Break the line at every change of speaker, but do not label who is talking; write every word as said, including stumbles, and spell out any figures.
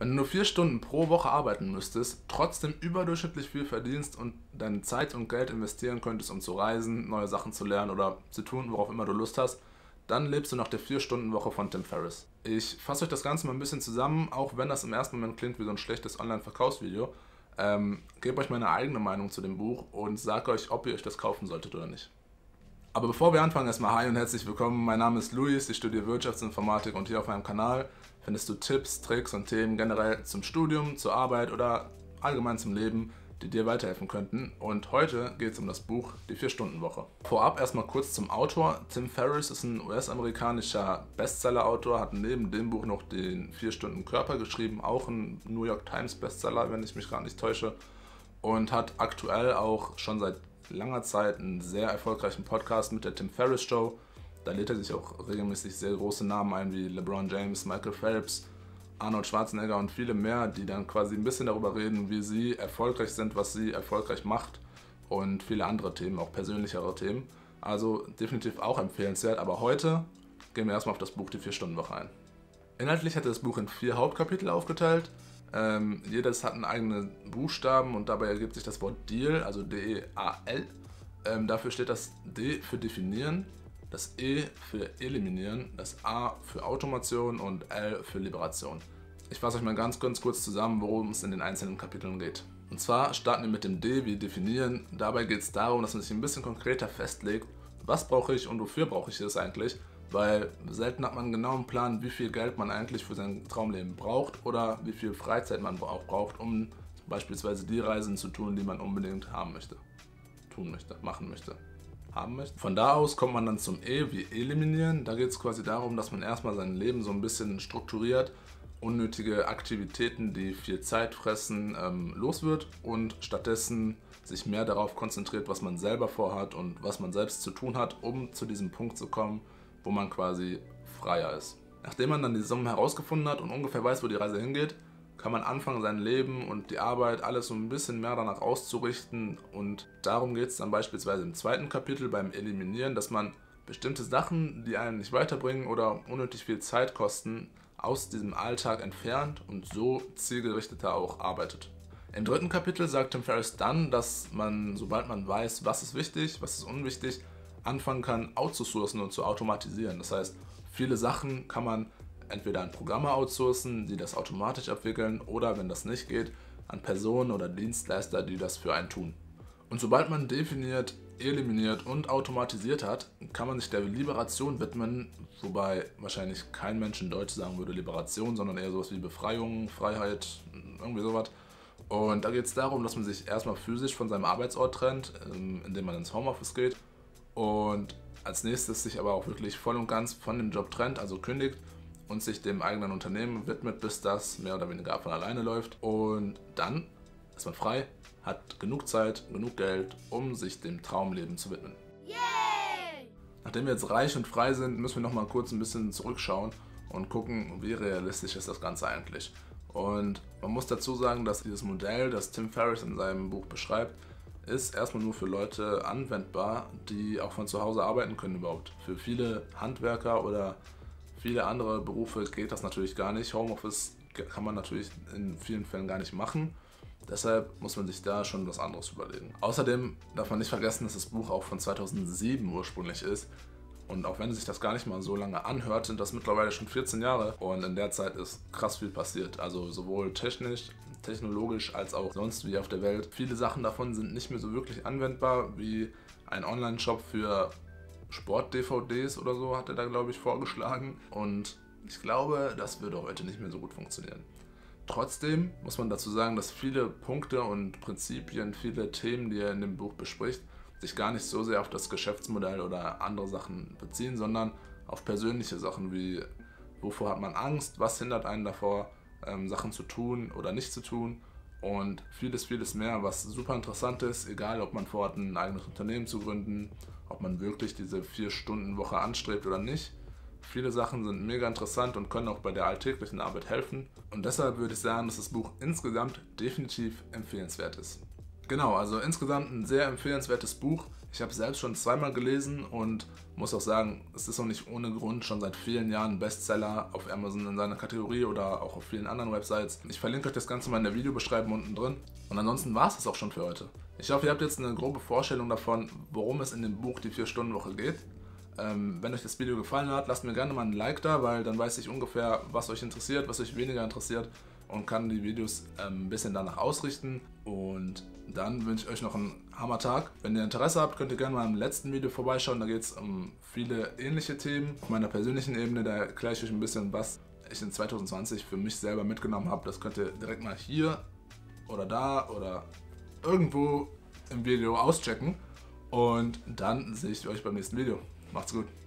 Wenn du nur vier Stunden pro Woche arbeiten müsstest, trotzdem überdurchschnittlich viel verdienst und deine Zeit und Geld investieren könntest, um zu reisen, neue Sachen zu lernen oder zu tun, worauf immer du Lust hast, dann lebst du nach der vier Stunden Woche von Tim Ferriss. Ich fasse euch das Ganze mal ein bisschen zusammen, auch wenn das im ersten Moment klingt wie so ein schlechtes Online-Verkaufsvideo. Ähm, gebe euch meine eigene Meinung zu dem Buch und sage euch, ob ihr euch das kaufen solltet oder nicht. Aber bevor wir anfangen, erstmal hi und herzlich willkommen. Mein Name ist Luis, ich studiere Wirtschaftsinformatik und hier auf meinem Kanal findest du Tipps, Tricks und Themen generell zum Studium, zur Arbeit oder allgemein zum Leben, die dir weiterhelfen könnten. Und heute geht es um das Buch Die vier Stunden Woche. Vorab erstmal kurz zum Autor. Tim Ferriss ist ein U S-amerikanischer Bestseller-Autor, hat neben dem Buch noch den vier Stunden Körper geschrieben, auch ein New York Times Bestseller, wenn ich mich gar nicht täusche. Und hat aktuell auch schon seit langer Zeit einen sehr erfolgreichen Podcast mit der Tim Ferriss Show. Da lädt er sich auch regelmäßig sehr große Namen ein wie LeBron James, Michael Phelps, Arnold Schwarzenegger und viele mehr, die dann quasi ein bisschen darüber reden, wie sie erfolgreich sind, was sie erfolgreich macht und viele andere Themen, auch persönlichere Themen. Also definitiv auch empfehlenswert, aber heute gehen wir erstmal auf das Buch Die vier Stunden Woche ein. Inhaltlich hat er das Buch in vier Hauptkapitel aufgeteilt. Ähm, jedes hat einen eigenen Buchstaben und dabei ergibt sich das Wort Deal, also D E A L. Ähm, dafür steht das D für definieren, das E für eliminieren, das A für Automation und L für Liberation. Ich fasse euch mal ganz, ganz kurz zusammen, worum es in den einzelnen Kapiteln geht. Und zwar starten wir mit dem D wie definieren. Dabei geht es darum, dass man sich ein bisschen konkreter festlegt, was brauche ich und wofür brauche ich es eigentlich. Weil selten hat man einen genauen Plan, wie viel Geld man eigentlich für sein Traumleben braucht oder wie viel Freizeit man auch braucht, um beispielsweise die Reisen zu tun, die man unbedingt haben möchte, tun möchte, machen möchte, haben möchte. Von da aus kommt man dann zum E wie eliminieren. Da geht es quasi darum, dass man erstmal sein Leben so ein bisschen strukturiert, unnötige Aktivitäten, die viel Zeit fressen, ähm, los wird und stattdessen sich mehr darauf konzentriert, was man selber vorhat und was man selbst zu tun hat, um zu diesem Punkt zu kommen, wo man quasi freier ist. Nachdem man dann die Summen herausgefunden hat und ungefähr weiß, wo die Reise hingeht, kann man anfangen, sein Leben und die Arbeit alles so ein bisschen mehr danach auszurichten. Und darum geht es dann beispielsweise im zweiten Kapitel beim Eliminieren, dass man bestimmte Sachen, die einen nicht weiterbringen oder unnötig viel Zeit kosten, aus diesem Alltag entfernt und so zielgerichteter auch arbeitet. Im dritten Kapitel sagt Tim Ferriss dann, dass man, sobald man weiß, was ist wichtig, was ist unwichtig, anfangen kann, outzusourcen und zu automatisieren. Das heißt, viele Sachen kann man entweder an Programme outsourcen, die das automatisch abwickeln, oder wenn das nicht geht, an Personen oder Dienstleister, die das für einen tun. Und sobald man definiert, eliminiert und automatisiert hat, kann man sich der Liberation widmen, wobei wahrscheinlich kein Mensch in Deutsch sagen würde Liberation, sondern eher sowas wie Befreiung, Freiheit, irgendwie sowas. Und da geht es darum, dass man sich erstmal physisch von seinem Arbeitsort trennt, indem man ins Homeoffice geht. Und als nächstes sich aber auch wirklich voll und ganz von dem Job trennt, also kündigt und sich dem eigenen Unternehmen widmet, bis das mehr oder weniger von alleine läuft. Und dann ist man frei, hat genug Zeit, genug Geld, um sich dem Traumleben zu widmen. Yay! Nachdem wir jetzt reich und frei sind, müssen wir noch mal kurz ein bisschen zurückschauen und gucken, wie realistisch ist das Ganze eigentlich. Und man muss dazu sagen, dass dieses Modell, das Tim Ferriss in seinem Buch beschreibt, ist erstmal nur für Leute anwendbar, die auch von zu Hause arbeiten können überhaupt. Für viele Handwerker oder viele andere Berufe geht das natürlich gar nicht. Homeoffice kann man natürlich in vielen Fällen gar nicht machen. Deshalb muss man sich da schon was anderes überlegen. Außerdem darf man nicht vergessen, dass das Buch auch von zweitausendsieben ursprünglich ist. Und auch wenn sich das gar nicht mal so lange anhört, sind das mittlerweile schon vierzehn Jahre. Und in der Zeit ist krass viel passiert. Also sowohl technisch, technologisch als auch sonst wie auf der Welt. Viele Sachen davon sind nicht mehr so wirklich anwendbar, wie ein Online-Shop für Sport-D V Ds oder so hat er da, glaube ich, vorgeschlagen. Und ich glaube, das würde heute nicht mehr so gut funktionieren. Trotzdem muss man dazu sagen, dass viele Punkte und Prinzipien, viele Themen, die er in dem Buch bespricht, sich gar nicht so sehr auf das Geschäftsmodell oder andere Sachen beziehen, sondern auf persönliche Sachen wie, wovor hat man Angst, was hindert einen davor, ähm, Sachen zu tun oder nicht zu tun und vieles, vieles mehr, was super interessant ist, egal ob man vorhat, ein eigenes Unternehmen zu gründen, ob man wirklich diese vier Stunden Woche anstrebt oder nicht. Viele Sachen sind mega interessant und können auch bei der alltäglichen Arbeit helfen und deshalb würde ich sagen, dass das Buch insgesamt definitiv empfehlenswert ist. Genau, also insgesamt ein sehr empfehlenswertes Buch. Ich habe es selbst schon zweimal gelesen und muss auch sagen, es ist auch nicht ohne Grund schon seit vielen Jahren ein Bestseller auf Amazon in seiner Kategorie oder auch auf vielen anderen Websites. Ich verlinke euch das Ganze mal in der Videobeschreibung unten drin. Und ansonsten war es das auch schon für heute. Ich hoffe, ihr habt jetzt eine grobe Vorstellung davon, worum es in dem Buch Die vier Stunden Woche geht. Ähm, wenn euch das Video gefallen hat, lasst mir gerne mal ein Like da, weil dann weiß ich ungefähr, was euch interessiert, was euch weniger interessiert und kann die Videos ähm, ein bisschen danach ausrichten. Und dann wünsche ich euch noch einen Hammertag. Wenn ihr Interesse habt, könnt ihr gerne mal im letzten Video vorbeischauen. Da geht es um viele ähnliche Themen. Auf meiner persönlichen Ebene, da erkläre ich euch ein bisschen, was ich in zwanzig zwanzig für mich selber mitgenommen habe. Das könnt ihr direkt mal hier oder da oder irgendwo im Video auschecken. Und dann sehe ich euch beim nächsten Video. Macht's gut.